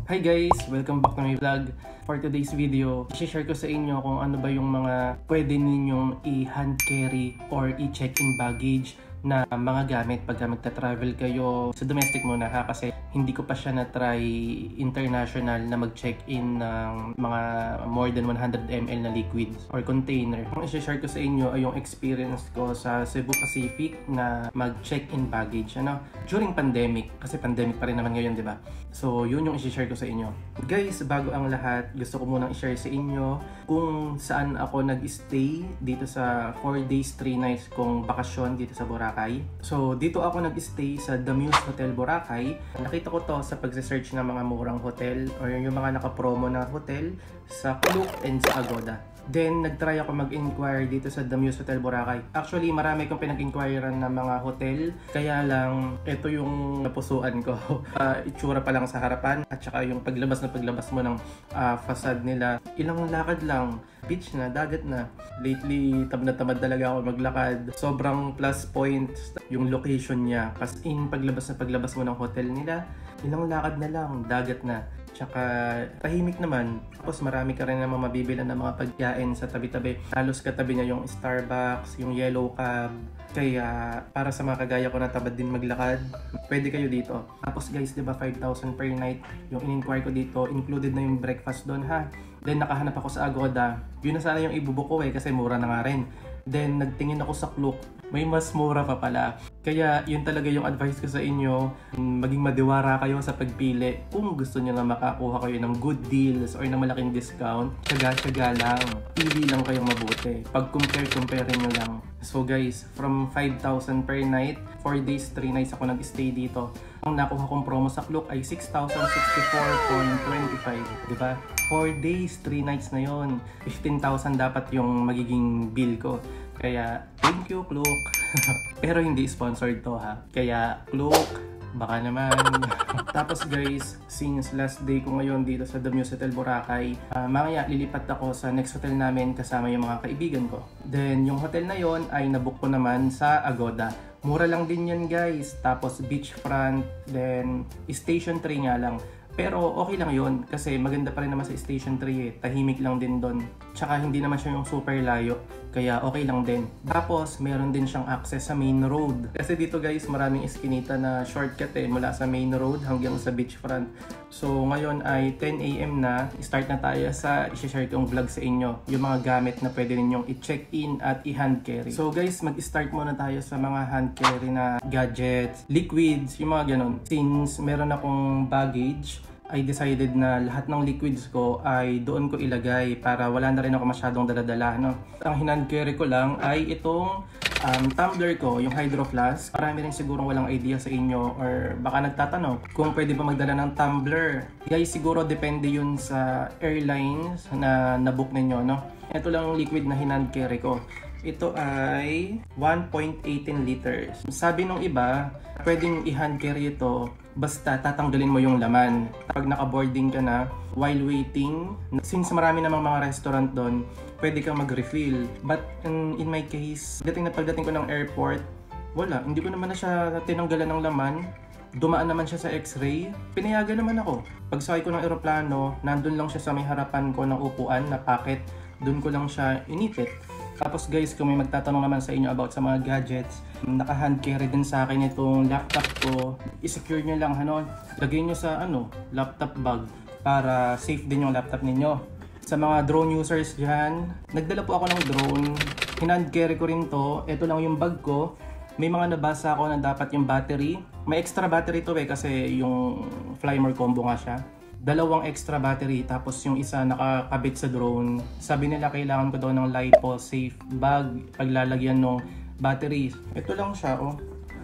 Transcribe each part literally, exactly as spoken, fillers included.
Hi guys! Welcome back to my vlog. For today's video, i-share ko sa inyo kung ano ba yung mga pwede ninyong i-hand carry or i-check-in baggage na mga gamit pagka magta-travel kayo sa domestic muna ha, kasi hindi ko pa siya na-try international na mag-check-in ng mga more than one hundred milliliters na liquids or container. Ang i-share ko sa inyo ay yung experience ko sa Cebu Pacific na mag-check-in baggage ano, during pandemic, kasi pandemic pa rin naman ngayon, di ba? So yun yung i-share ko sa inyo. Guys, bago ang lahat, gusto ko munang i-share sa inyo kung saan ako nag-stay dito sa four days, three nights kong bakasyon dito sa Boracay. So dito ako nag-stay sa The Muse Hotel Boracay. Nakita ko to sa pag-search ng mga murang hotel or yung mga naka-promo na hotel sa Klook and sa Agoda. Then, nag-try ako mag-inquire dito sa The Muse Hotel Boracay. Actually, marami kong pinag-inquirean ng mga hotel. Kaya lang, ito yung napusuan ko. uh, itsura pa lang sa harapan at saka yung paglabas na paglabas mo ng uh, facade nila. Ilang lakad lang. Beach na, dagat na. Lately, tamad na tamad talaga ako maglakad. Sobrang plus points yung location niya. As in, paglabas na paglabas mo ng hotel nila, ilang lakad na lang, dagat na. Tsaka tahimik naman. Tapos marami ka rin naman mabibilan ng mga pagkain sa tabi-tabi. Halos katabi niya yung Starbucks, yung Yellow Cab. Kaya para sa mga kagaya ko na tamad din maglakad, pwede kayo dito. Tapos guys, di ba five thousand per night yung in-inquire ko dito, included na yung breakfast doon ha. Then nakahanap ako sa Agoda. Yun na sana yung ibubook ko eh, kasi mura na nga rin. Then nagtingin ako sa Klook, may mas mura pa pala. Kaya yun talaga yung advice ko sa inyo, maging madiwara kayo sa pagpili. Kung gusto nyo nga makakuha kayo ng good deals or ng malaking discount, tsaga-tsaga lang. Pili lang kayong mabuti. Pag-compare-compare nyo lang. So guys, from five thousand per night, four days, three nights ako nag-stay dito. Ang nakuha kong promo sa Klook ay six thousand sixty-four twenty-five, di ba? four days, three nights na yon. fifteen thousand dapat yung magiging bill ko. Kaya, thank you, Klook. Pero hindi sponsored to ha. Kaya, Klook, baka naman. Tapos guys, since last day ko ngayon dito sa The Muse Hotel Boracay, uh, mamaya lilipat ako sa next hotel namin kasama yung mga kaibigan ko. Then, yung hotel na yon ay nabook ko naman sa Agoda. Mura lang din yan guys. Tapos beachfront, then station three nga lang. Pero okay lang yun kasi maganda pa rin naman sa station three eh. Tahimik lang din doon. Tsaka hindi naman siya yung super layo. Kaya okay lang din. Tapos meron din siyang access sa main road. Kasi dito guys maraming eskinita na shortcut eh. Mula sa main road hanggang sa beachfront. So ngayon ay ten A M na. Start na tayo sa i-share kong vlog sa inyo. Yung mga gamit na pwede ninyong i-check-in at i-hand carry. So guys, mag-start muna tayo sa mga hand carry na gadgets, liquids, yung mga ganun. Since meron akong baggage, I decided na lahat ng liquids ko ay doon ko ilagay para wala na rin ako masyadong daladala, no? Ang hinand carry ko lang ay itong um, tumbler ko, yung Hydro Flask. Marami rin siguro walang idea sa inyo or baka nagtatanong kung pwede ba magdala ng tumbler. Guys, siguro depende yun sa airlines na nabook ninyo, no? Ito lang yung liquid na hinand carry ko. Ito ay one point one eight liters. Sabi nung iba, pwedeng i-hand carry ito basta tatanggalin mo yung laman. Pag naka-boarding ka na, while waiting, since marami namang mga restaurant doon, pwede kang mag-refill. But in, in my case, dating na pagdating ko ng airport, wala, hindi ko naman na siya tinanggalan ng laman. Dumaan naman siya sa x-ray. Pinayagan naman ako. Pagsakay ko ng eroplano, nandun lang siya sa may harapan ko ng upuan na packet. Doon ko lang siya inipit. Tapos guys, kung may magtatanong naman sa inyo about sa mga gadgets, naka-hand carry din sa akin itong laptop ko. I-secure nyo lang, ano, lagay nyo sa ano, laptop bag para safe din yung laptop ninyo. Sa mga drone users dyan, nagdala po ako ng drone. Hinand carry ko rin to. Ito lang yung bag ko. May mga nabasa ako na dapat yung battery. May extra battery to eh kasi yung Flymore combo nga siya. Dalawang extra battery, tapos yung isa nakakabit sa drone. Sabi nila kailangan ko daw ng LiPo safe bag paglalagyan ng battery. Ito lang siya, oh.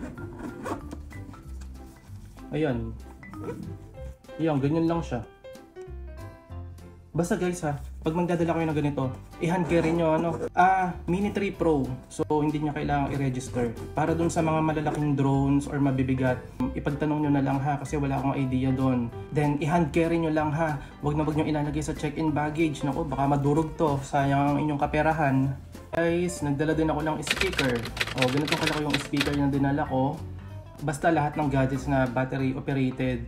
Ayan. Ayan, ganyan lang siya. Basta guys ha, pag magdadala kayo ng ganito, i-hand carry nyo ano, ah, Mini three Pro. So hindi nyo kailangang i-register. Para dun sa mga malalaking drones or mabibigat, ipagtanong nyo na lang ha kasi wala akong idea doon. Then i-hand carry nyo lang ha. Huwag na huwag nyo ilalagay sa check-in baggage. Naku, baka madurog to. Sayang ang inyong kaperahan. Guys, nagdala din ako ng speaker. O, ganito kalaki yung speaker na dinala ko. Basta lahat ng gadgets na battery operated,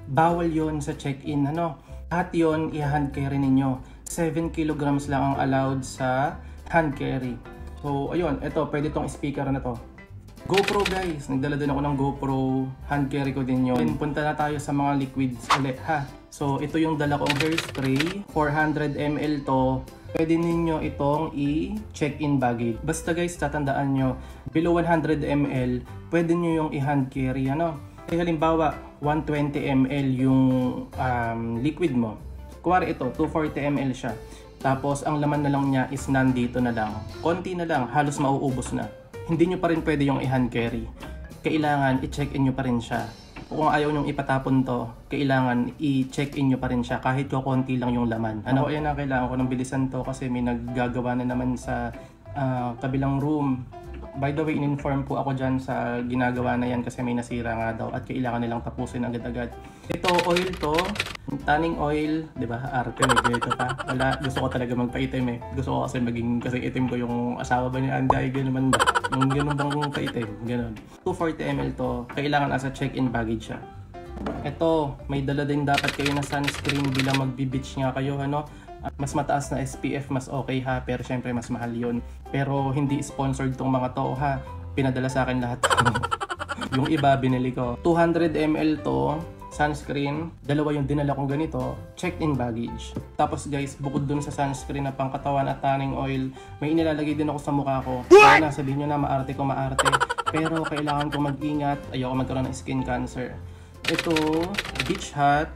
bawal yon sa check-in. Ano? Lahat yun, i-hand carry ninyo. seven kilograms lang ang allowed sa hand carry. So, ayun, ito, pwede tong speaker na to. GoPro guys, nagdala din ako ng GoPro, hand carry ko din yun. Then, punta na tayo sa mga liquids ulit ha. So, ito yung dala kong hairspray, four hundred milliliters to. Pwede ninyo itong i-check-in baggage. Basta guys, tatandaan nyo, below one hundred milliliters, pwede nyo yung i-hand carry. Ano? Eh, halimbawa, one hundred twenty milliliters yung um, liquid mo. Kuwari ito, two hundred forty milliliters siya. Tapos, ang laman na lang niya is nandito na lang. Konti na lang, halos mauubos na. Hindi nyo pa rin pwede yung i-hand carry. Kailangan i-check-in nyo pa rin siya. Kung ayaw nyong ipatapon to, kailangan i-check-in nyo pa rin siya kahit ko konti lang yung laman. Ano, ayan na, kailangan ko ng bilisan to kasi may naggagawa na naman sa uh, kabilang room. By the way, in-inform po ako dyan sa ginagawa na yan kasi may nasira nga daw at kailangan nilang tapusin agad-agad. Ito, oil to, tanning oil, di ba? Arte, medyo ito pa. Wala, gusto ko talaga magpaitim eh. Gusto ko kasi maging, kasi itim ko yung asawa ba ni Anday, gano'n man ba? Yung gano'n bang paitim, gano'n. two hundred forty milliliters to, kailangan as a check-in baggage siya. Ito, may dala din dapat kayo na sunscreen bilang magbi-beach nga kayo, ano? Mas mataas na S P F, mas okay ha, pero syempre mas mahal yun. Pero hindi sponsored tong mga to ha, pinadala sa akin lahat. Yung iba binili ko. two hundred milliliters to, sunscreen, dalawa yung dinala kong ganito, checked-in baggage. Tapos guys, bukod dun sa sunscreen na pangkatawan at tanning oil, may inilalagay din ako sa mukha ko. Kaya na, sabihin nyo na maarte ko maarte, pero kailangan kong mag-ingat, ayoko magkaroon ng skin cancer. Ito, beach hat,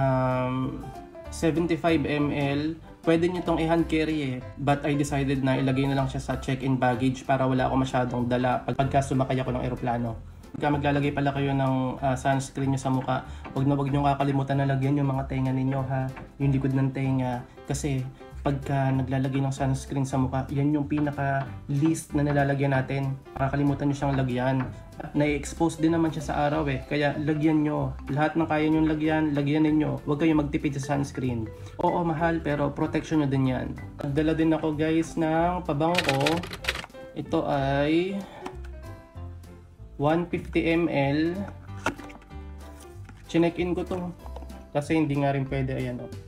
um, seventy-five milliliters. Pwede nyo itong i-hand carry eh. But I decided na ilagay na lang siya sa check-in baggage para wala ako masyadong dala pag pagka sumakay ako ng eroplano. Pagka maglalagay pala kayo ng uh, sunscreen nyo sa mukha, huwag na huwag nyo kakalimutan na lagyan yung mga tenga ninyo ha. Yung likod ng tenga. Kasi pagka naglalagay ng sunscreen sa mukha, yan yung pinaka least na nilalagyan natin. Kakalimutan nyo siyang lagyan. Na-expose din naman siya sa araw eh. Kaya lagyan nyo. Lahat ng kaya nyo lagyan, lagyan ninyo. Huwag kayong magtipid sa sunscreen. Oo, mahal, pero protection nyo din yan. Nagdala din ako guys ng pabangko. Ito ay one hundred fifty milliliters. Chinek-in ko to. Kasi hindi nga rin pwede. Ayan o.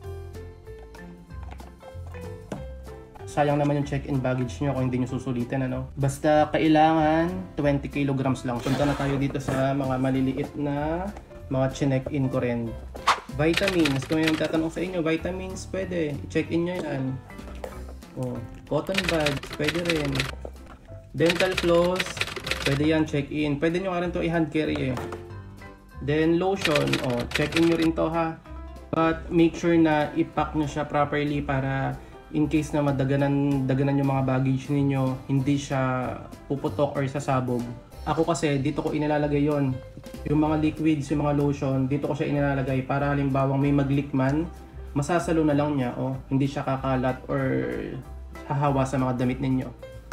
Sayang naman yung check-in baggage nyo kung hindi nyo susulitin, ano. Basta kailangan twenty kilograms lang. Punta na tayo dito sa mga maliliit na mga chinek-in ko rin. Vitamins, kung yung tatanong sa inyo, vitamins, pwede. I-check-in nyo yan. Oh, cotton buds, pwede rin. Dental floss, pwede yan, check-in. Pwede nyo nga rin to i-hand carry eh. Then lotion, oh, check-in nyo rin to ha. But make sure na i-pack nyo siya properly para in case na madaganan daganan yung mga baggage ninyo, hindi siya puputok or sasabog. Ako kasi dito ko inilalagay yon. Yung mga liquids, yung mga lotion, dito ko siya inilalagay para halimbawa may mag-leak man, masasalo na lang niya o hindi siya kakalat or hahawa sa mga damit ninyo.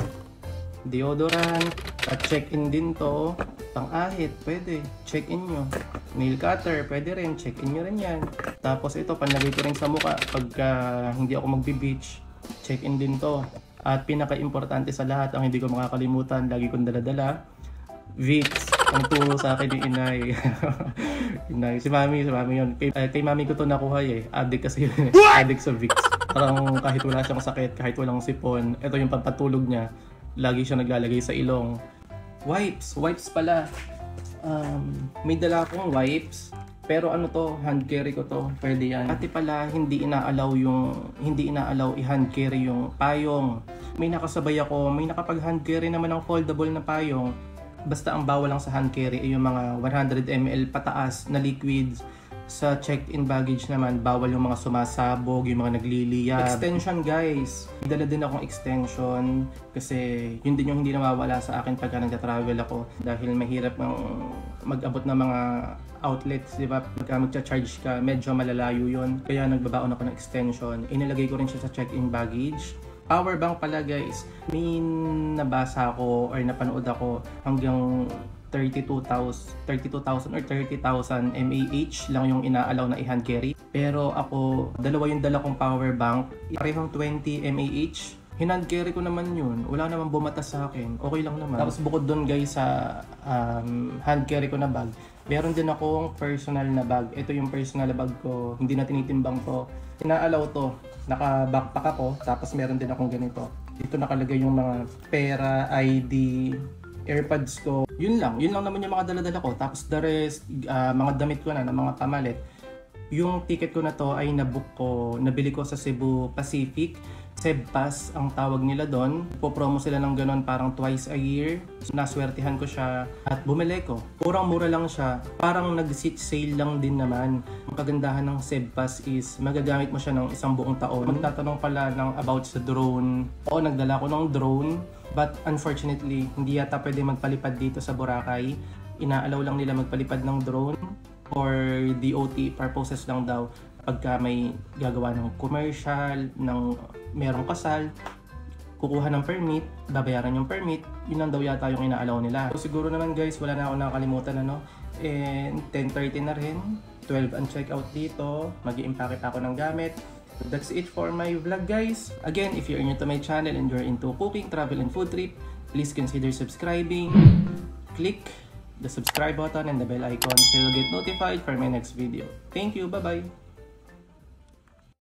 Deodorant, at check-in din to. Pang-ahit, pwede. Check-in nyo. Nail cutter, pwede rin. Check-in nyo rin yan. Tapos ito, panlagay ko rin sa mukha. Pagka hindi ako magbe-beach, check-in din to. At pinaka-importante sa lahat, ang hindi ko makakalimutan, lagi kong daladala, Vicks. Ang turo sa akin ni Inay. Inay. Si Mami, si Mami yun. Kay, uh, kay Mami ko to nakuha eh. Addict kasi yun. Addict sa Vicks. Parang kahit wala siyang sakit, kahit walang sipon, ito yung pampatulog niya. Lagi siya naglalagay sa ilong. Wipes. Wipes pala. Um, may dala akong wipes. Pero ano to, hand carry ko to. Pwede yan. Pati pala, hindi inaalaw yung, hindi inaalaw i-hand carry yung payong. May nakasabay ako, may nakapag hand carry naman ng foldable na payong. Basta ang bawal lang sa hand carry ay yung mga one hundred milliliters pataas na liquids. Sa checked-in baggage naman, bawal yung mga sumasabog, yung mga nagliliyab. Extension guys! Dala din akong extension kasi yun din yung hindi nawawala sa akin pagka nagta-travel ako dahil mahirap ng mag-abot ng mga outlets, di ba? Pagka magcha-charge ka, medyo malalayo yun. Kaya nagbabaon ako ng extension. Inilagay ko rin siya sa check-in baggage. Power bank pala guys. May nabasa ako or napanood ako hanggang thirty-two thousand or thirty thousand mAh lang yung inaalaw na i-hand carry. Pero ako, dalawa yung dala kong power bank. Parehong twenty mAh. Hinand carry ko naman yun. Wala naman bumatas sa akin. Okay lang naman. Tapos bukod doon guys sa um, hand carry ko na bag, Meron din akong personal na bag. Ito yung personal na bag ko. Hindi na tinitimbang to. Inaalaw to. Naka-backpack ako. Tapos meron din akong ganito. Dito nakalagay yung mga pera, I D, AirPods ko. Yun lang. Yun lang naman yung mga dala-dala ko. Tapos the rest, uh, mga damit ko na, na mga pamalit. Yung ticket ko na to ay nabook ko, nabili ko sa Cebu Pacific. Sebpass ang tawag nila doon. Po-promo sila ng ganun parang twice a year. So, naswertihan ko siya at bumili ko. Murang-mura lang siya. Parang nag-sit sale lang din naman. Ang kagandahan ng Sebpass is magagamit mo siya ng isang buong taon. Magtatanong pala ng about sa drone. Oo, nagdala ko ng drone. But unfortunately, hindi yata pwede magpalipad dito sa Boracay. Inaalaw lang nila magpalipad ng drone for D O T purposes lang daw. Pagka may gagawa ng commercial, ng merong kasal, kukuha ng permit, babayaran yung permit, yun lang daw yata yung inaalaw nila. So siguro naman guys, wala na ako nakakalimutan ano. And ten thirty na rin, twelve ang checkout dito, mag-i-impake ako ng gamit. So that's it for my vlog guys. Again, if you're new to my channel and you're into cooking, travel, and food trip, please consider subscribing. Click the subscribe button and the bell icon so you'll get notified for my next video. Thank you, bye bye!